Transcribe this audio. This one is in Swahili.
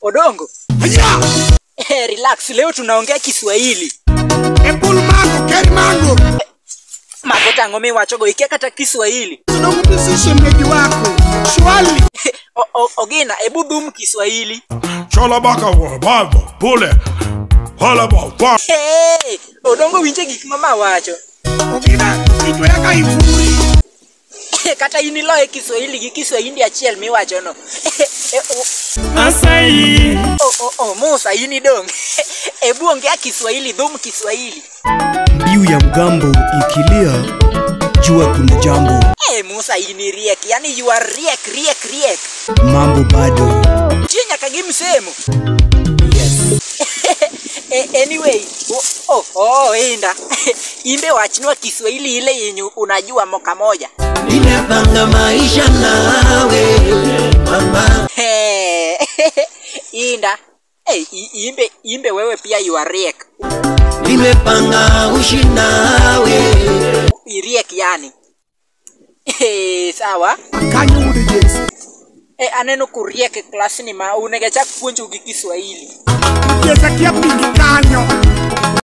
Odongo. Relax, leo tunaongea Kiswahili. Epul mango, keri mango. Mago tango mi wachogo ikia kata Kiswahili. Odongo msishe mleji wako. Shwali. Ogina, ebu dhum Kiswahili. Chola baka wa baba, pule. Hala ba. Hey, Odongo winche gik mama wacho. Ogina, itwe yaka ifuri. Kata iniloe Kiswahili gi Kiswahili achiel mi wacho no. Asai. Musa ini dong. Ebu ongea Kiswahili, dhum Kiswahili. Mbiu ya mgambo ikilia, jua kuna jambo. Musa ini riek, yani you are riek. Mambo bado. Chinya kagim semo. Yes. Anyway, Indah. Imbe wachinua Kiswahili ile yenye unajua moka moja. Nimepanga maisha nawe mama. Indah. Imbe wewe pia you are riek. Nimepanga ushi nawe. Riek yani. Sawa. Kanyo ude jesi. Aneno kuriek klasi ni ma unegecha kuonjo gi Kiswahili. Yesa kia pingi kanyo.